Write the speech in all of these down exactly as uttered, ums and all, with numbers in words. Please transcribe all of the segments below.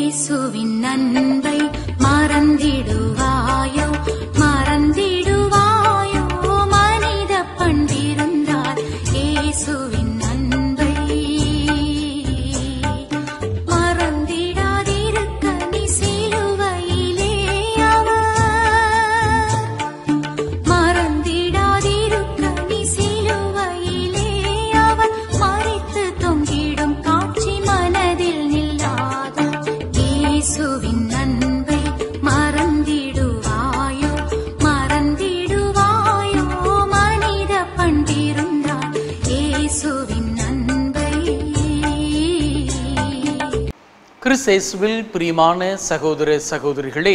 இயேசுவின் அன்பை மறந்திடுவாயோ மறந்திடுவாயோ மனித பண்டிருந்தால் இயேசுவின் அன்பை மறந்திடாதிருக்க நீ சிலுவையிலே அவர் மறந்திடாதிருக்க நீ சிலுவையிலே அவர் மரித்து தொங்கிடும் காட்சி மனதில் நில்லாத இயேசுவின் அன்பை மறந்திடுவாயோ மறந்திடுவாயோ மனித பண்டிருந்தால் இயேசுவின் அன்பை. கிறிஸ்தேசுவில் பிரியமான சகோதர சகோதரிகளே,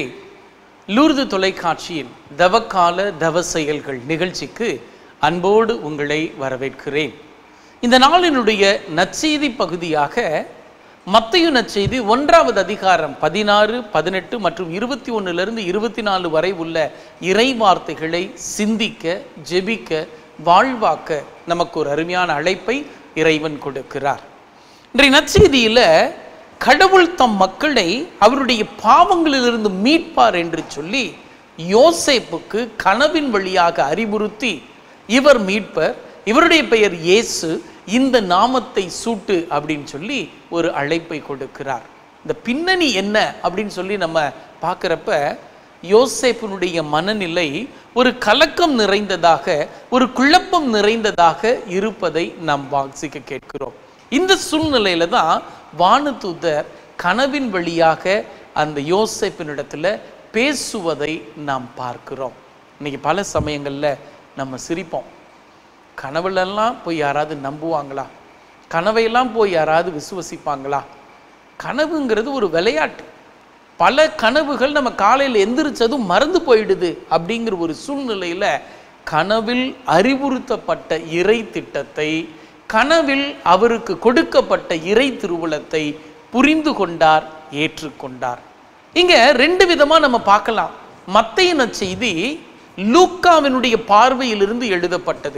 லூர்து தொலைக்காட்சியின் தவக்கால தவ செயல்கள் நிகழ்ச்சிக்கு அன்போடு உங்களை வரவேற்கிறேன். இந்த நாளினுடைய நற்செய்தி பகுதியாக மத்தேயு நற்செய்தி ஒன்றாவது அதிகாரம் பதினாறு பதினெட்டு மற்றும் இருபத்தி ஒன்னிலிருந்து இருபத்தி நாலு வரை உள்ள இறை வார்த்தைகளை சிந்திக்க, ஜெபிக்க, வாழ்வாக்க நமக்கு ஒரு அருமையான அழைப்பை இறைவன் கொடுக்கிறார். இன்றைய நற்செய்தியில் கடவுள் தம் மக்களை அவருடைய பாவங்களிலிருந்து மீட்பார் என்று சொல்லி யோசேப்புக்கு கனவின் வழியாக அறிவுறுத்தி, இவர் மீட்பர், இவருடைய பெயர் இயேசு, இந்த நாமத்தை சூட்டு அப்படின்னு சொல்லி ஒரு அழைப்பை கொடுக்கிறார். இந்த பின்னணி என்ன அப்படின்னு சொல்லி நம்ம பார்க்குறப்ப யோசேப்பினுடைய மனநிலை ஒரு கலக்கம் நிறைந்ததாக, ஒரு குழப்பம் நிறைந்ததாக இருப்பதை நாம் வாசிக்க கேட்கிறோம். இந்த சூழ்நிலையில தான் வானதூதர் கனவின் வழியாக அந்த யோசேப்பினிடத்துல பேசுவதை நாம் பார்க்கிறோம். இன்னைக்கு பல சமயங்கள்ல நம்ம சிரிப்போம். கனவுலெல்லாம் போய் யாராவது நம்புவாங்களா? கனவையெல்லாம் போய் யாராவது விசுவசிப்பாங்களா? கனவுங்கிறது ஒரு விளையாட்டு. பல கனவுகள் நம்ம காலையில் எந்திரிச்சதும் மறந்து போயிடுது. அப்படிங்கிற ஒரு சூழ்நிலையில் கனவில் அறிவுறுத்தப்பட்ட இறை திட்டத்தை, கனவில் அவருக்கு கொடுக்கப்பட்ட இறை திருவுளத்தை புரிந்து கொண்டார், ஏற்றுக்கொண்டார். இங்க ரெண்டு விதமா நம்ம பார்க்கலாம். மத்தேயு நற்செய்தி லூக்காவினுடைய பார்வையிலிருந்து எழுதப்பட்டது.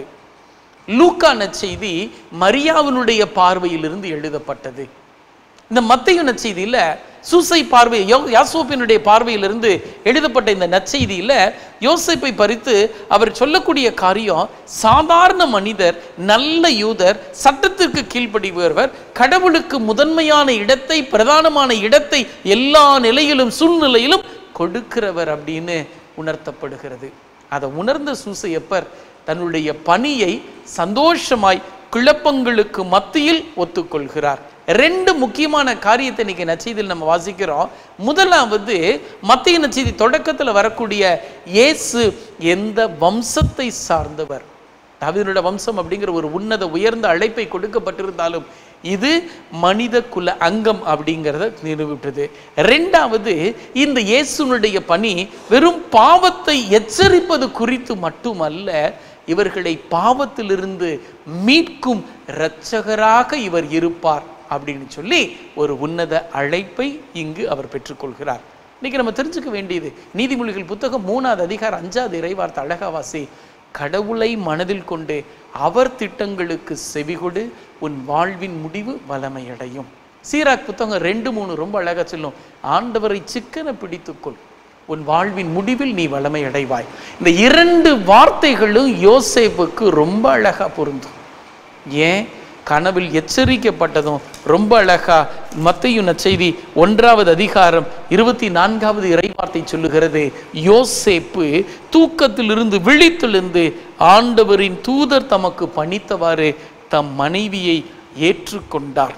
லூக்கா நற்செய்தி மரியாவினுடைய பார்வையிலிருந்து எழுதப்பட்டது. இந்த மத்தேயு நற்செய்தியில சூசை பார்வை, யாசோப்பினுடைய பார்வையிலிருந்து எழுதப்பட்ட இந்த நற்செய்தியில யோசேப்பை பறித்து அவர் சொல்லக்கூடிய காரியம், சாதாரண மனிதர், நல்ல யூதர், சட்டத்திற்கு கீழ்ப்படிபவர், கடவுளுக்கு முதன்மையான இடத்தை, பிரதானமான இடத்தை எல்லா நிலையிலும் சூழ்நிலையிலும் கொடுக்கிறவர் அப்படின்னு உணர்த்தப்படுகிறது. அதை உணர்ந்த சூசையப்பர் தன்னுடைய பணியை சந்தோஷமாய் குழப்பங்களுக்கு மத்தியில் ஒத்துக்கொள்கிறார். ரெண்டு முக்கியமான காரியத்தை இன்னைக்கு நற்செய்தியில் நம்ம வாசிக்கிறோம். முதலாவது, மத்தேயு நற்செய்தி தொடக்கத்தில் வரக்கூடிய இயேசு எந்த வம்சத்தை சார்ந்தவர், தாவீதுடைய வம்சம் அப்படிங்கிற ஒரு உன்னத உயர்ந்த அழைப்பை கொடுக்கப்பட்டிருந்தாலும் இது மனித குல அங்கம் அப்படிங்கிறத நிரூபித்தது. ரெண்டாவது, இந்த இயேசுனுடைய பணி வெறும் பாவத்தை எச்சரிப்பது குறித்து மட்டுமல்ல, இவர்களை பாவத்திலிருந்து மீட்கும் இரட்சகராக இவர் இருப்பார் அப்படின்னு சொல்லி ஒரு உன்னத அழைப்பை இங்கு அவர் பெற்றுக்கொள்கிறார். இன்னைக்கு நம்ம தெரிஞ்சுக்க வேண்டியது, நீதிமொழிகள் புத்தகம் மூணாவது அதிகாரம் அஞ்சாவது இறைவார்த்தை அழகாவாசி, கடவுளை மனதில் கொண்டு அவர் திட்டங்களுக்கு செவிகொடு, உன் வாழ்வின் முடிவு வளமையடையும். சீராக் புத்தகம் ரெண்டு மூணு ரொம்ப அழகா சொல்லும், ஆண்டவரை சிக்கன பிடித்துக்கொள், உன் வாழ்வின் முடிவில் நீ வளமை அடைவாய். இந்த இரண்டு வார்த்தைகளும் யோசேப்புக்கு ரொம்ப அழகா பொருந்தும். ஏன்? கனவில் எச்சரிக்கப்பட்டதும் ரொம்ப அழகா மத்தேயு நற்செய்தி ஒன்றாவது அதிகாரம் இருபத்தி நான்காவது இறைவார்த்தை சொல்லுகிறது, யோசேப்பு தூக்கத்திலிருந்து விழித்தெழுந்து ஆண்டவரின் தூதர் தமக்கு பணித்தவாறு தம் மனைவியை ஏற்றுக்கொண்டார்,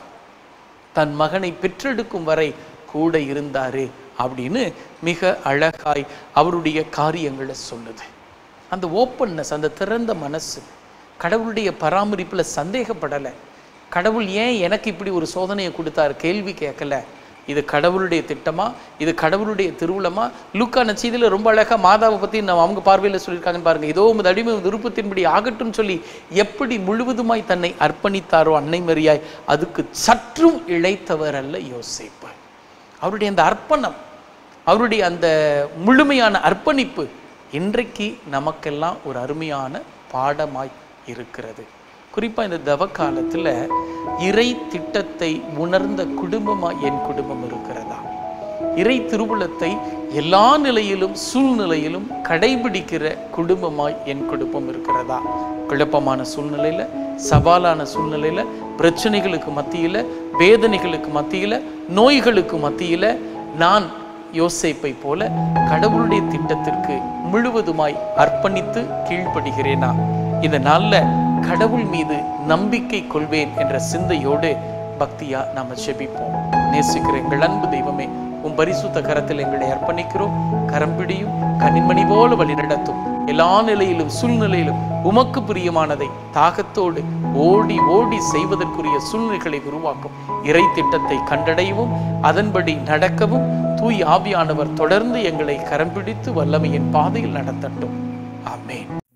தன் மகனை பெற்றெடுக்கும் வரை கூட இருந்தாரு அப்படின்னு மிக அழகாய் அவருடைய காரியங்களை சொல்லுது. அந்த ஓப்பன்னஸ், அந்த திறந்த மனசு, கடவுளுடைய பராமரிப்பில் சந்தேகப்படலை. கடவுள் ஏன் எனக்கு இப்படி ஒரு சோதனையை கொடுத்தாரு கேள்வி கேட்கல. இது கடவுளுடைய திட்டமா, இது கடவுளுடைய திருவுளமா? லூக்கா நற்செய்தியில் ரொம்ப அழகாக மாதாவை பற்றி நம்ம அவங்க பார்வையில் சொல்லியிருக்காங்கன்னு பாருங்க. இதோ உமது அடிமை விருப்பத்தின்படி ஆகட்டும் சொல்லி எப்படி முழுவதுமாய் தன்னை அர்ப்பணித்தாரோ அன்னை மரியாய், அதுக்கு சற்றும் இழைத்தவர் அல்ல யோசேப்பு. அவருடைய அந்த அர்ப்பணம், அவருடைய அந்த முழுமையான அர்ப்பணிப்பு இன்றைக்கு நமக்கெல்லாம் ஒரு அருமையான பாடமாய் இருக்கிறது. குறிப்பாக இந்த தவ காலத்தில் இறை திட்டத்தை உணர்ந்த குடும்பமாக என் குடும்பம் இருக்கிறதா? இறை திருவுளத்தை எல்லா நிலையிலும் சூழ்நிலையிலும் கடைபிடிக்கிற குடும்பமாய் என் குடும்பம் இருக்கிறதா? குழப்பமான சூழ்நிலையில, சவாலான சூழ்நிலையில, பிரச்சனைகளுக்கு மத்தியில, வேதனைகளுக்கு மத்தியில, நோய்களுக்கு மத்தியில நான் யோசேப்பை போல கடவுளுடைய திட்டத்திற்கு முழுவதுமாய் அர்ப்பணித்து கீழ்ப்படுகிறேனா? இந்த நாள்ல கடவுள் மீது நம்பிக்கை கொள்வேன் என்ற சிந்தையோடு பக்தியா நாம ஜெபிப்போம். நேசிக்கிற எங்கள் அன்பு தெய்வமே, உம் பரிசுத்த கரத்தில் எங்களை அர்ப்பணிக்கிறோம். கரம்பிடியும் கனிமணி போல வழி நடத்தும். எல்லா நிலையிலும் சூழ்நிலையிலும் உமக்கு பிரியமானதை தாகத்தோடு ஓடி ஓடி செய்வதற்குரிய சூழ்நிலைகளை உருவாக்கும். இறை திட்டத்தை கண்டடையவும் அதன்படி நடக்கவும் தூய் ஆவியானவர் தொடர்ந்து எங்களை கரம் பிடித்து வல்லமையின் பாதையில் நடத்தட்டும். ஆமென்.